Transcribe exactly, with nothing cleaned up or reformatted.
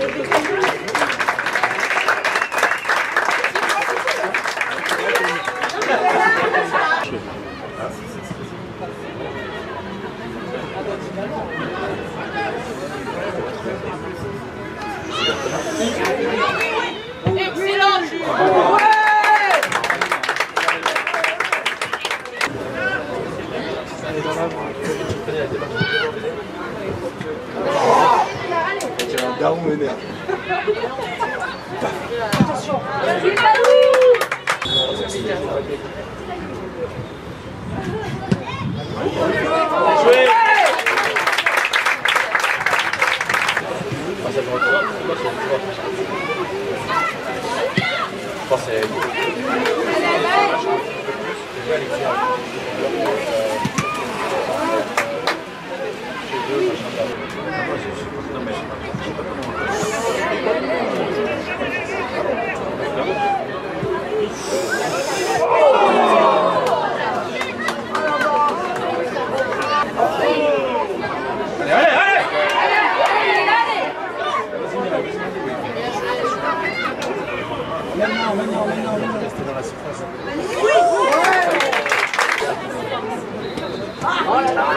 Excellent, Jules. J'ai un daron m'énerve. Attention. Jouez. Je pense que c'est... Maintenant, maintenant, maintenant, maintenant. Restez dans la surface. Oh là là.